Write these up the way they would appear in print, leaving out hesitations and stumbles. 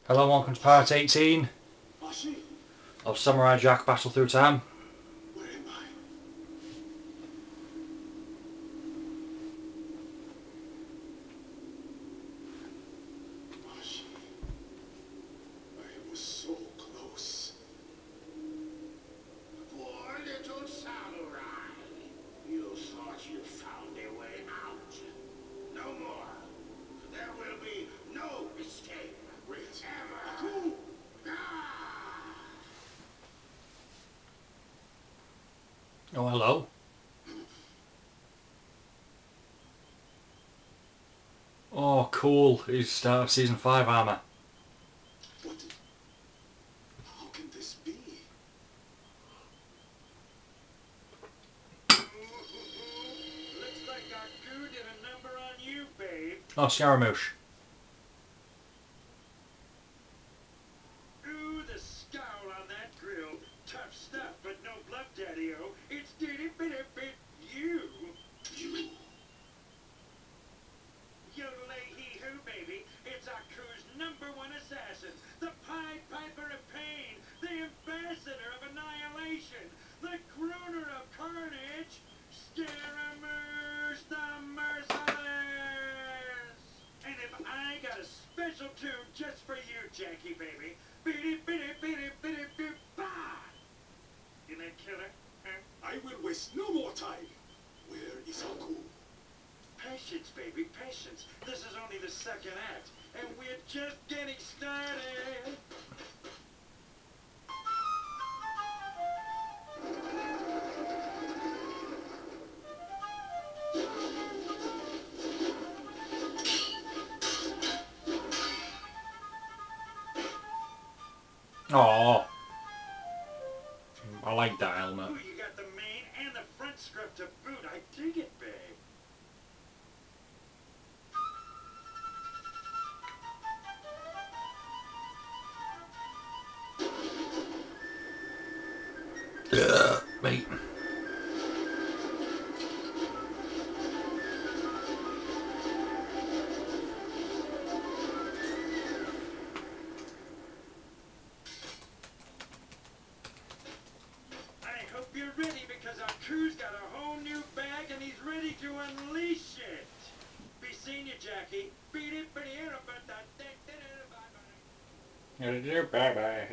Hello and welcome to part 18 of Samurai Jack Battle Through Time. Where am I? Ashi, I was so close. Poor little samurai. You thought you found a way out. No more. There will be no escape. Wait. Ever. Who? Oh, hello. Oh, cool. It's start of season 5 armour. What? How can this be? Looks like our goo did a number on you, babe. Oh, Scaramouche. Ooh, the scowl on that grill. Tough stuff, but no bluff, Daddy-O. It's diddy-bitty-bit you. You. Yodelay-hee-hoo, baby. It's Aku's #1 assassin. The Pied Piper of Pain. The ambassador of annihilation. The crooner of carnage. Scaramouche the merciless. And if I got a special tune just for you, Jackie, baby. Bitty-bitty-bitty-bitty-bit-bah. You that killer? Huh? I will waste no more time. Where is Aku? Patience, baby, patience. This is only the second act, and we're just getting started. Oh, I like that helmet. Ooh, you got the main and the front script to boot. I dig it, babe. Wait. I hope you're ready because Aku's got a whole new bag and he's ready to unleash it. Be seeing you, Jackie. Beat it, but Bye-bye.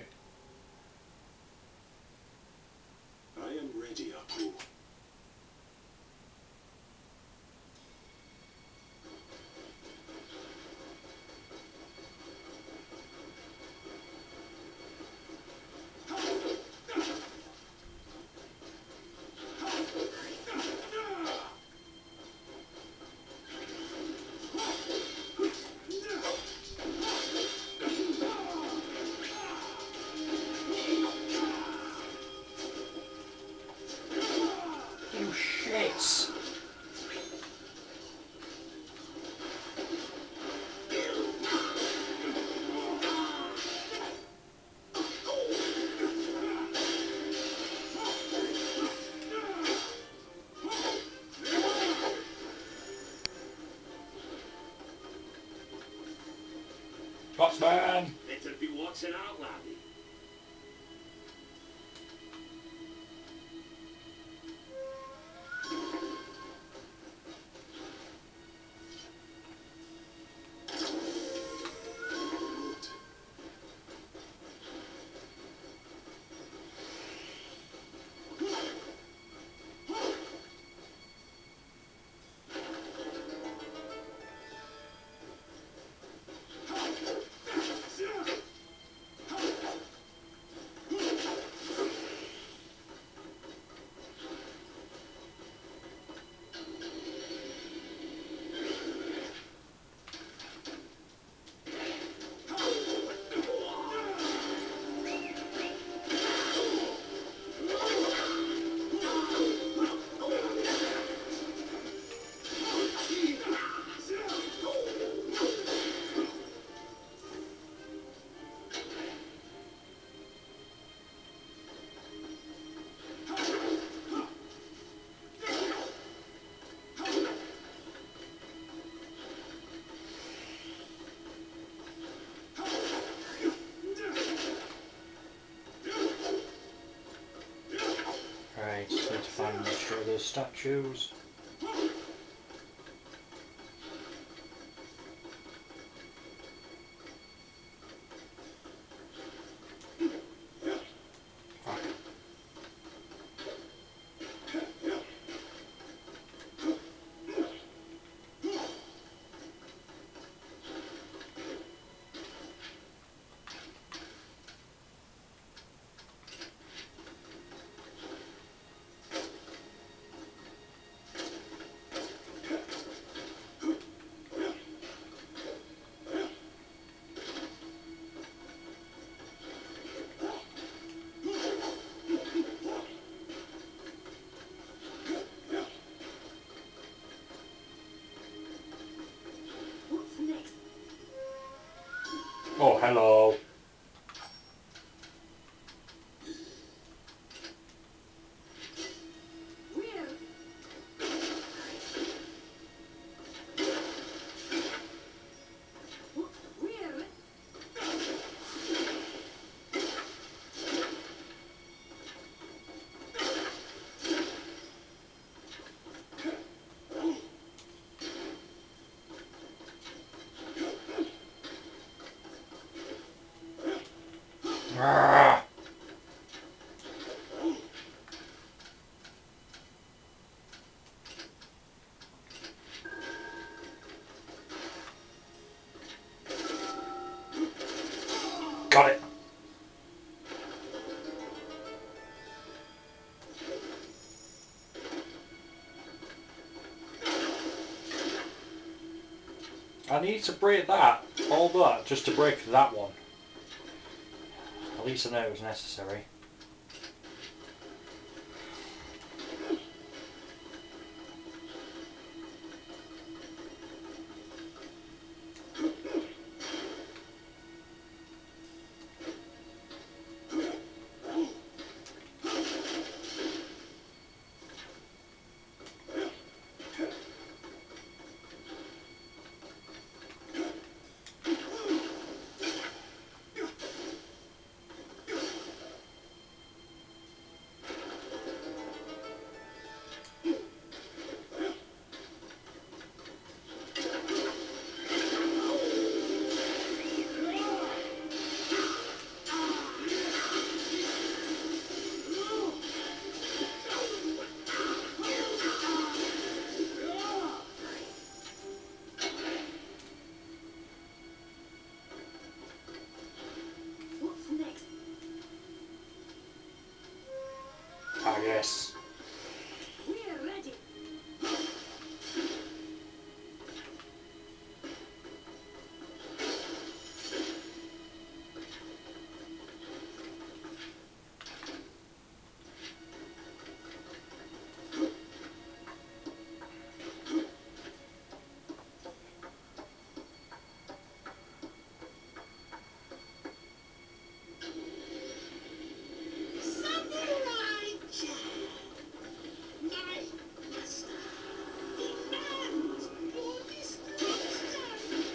I am ready, Aku. You shits. Boxman! It'll be watching out, laddie. And destroy those statues. Oh, hello. Ah. Got it. I need to break that, all that, just to break that one. At least I know it was necessary. Ah, yes. We're ready. Samurai Jack! My master! Demands your destruction!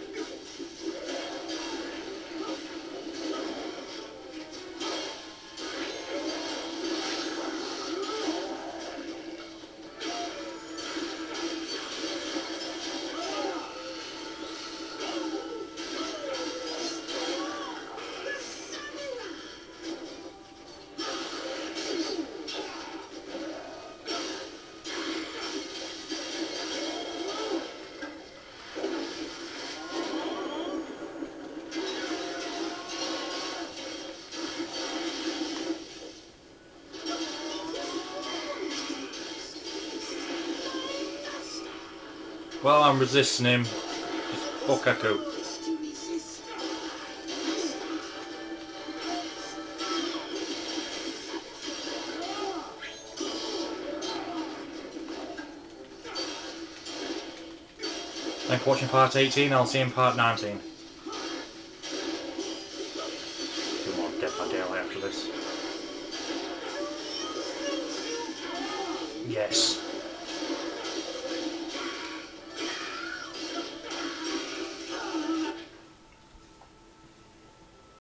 Well, I'm resisting him. Just fuck Echo. Thanks for watching part 18, I'll see you in part 19. Do more Dead by Daylight after this. Yes.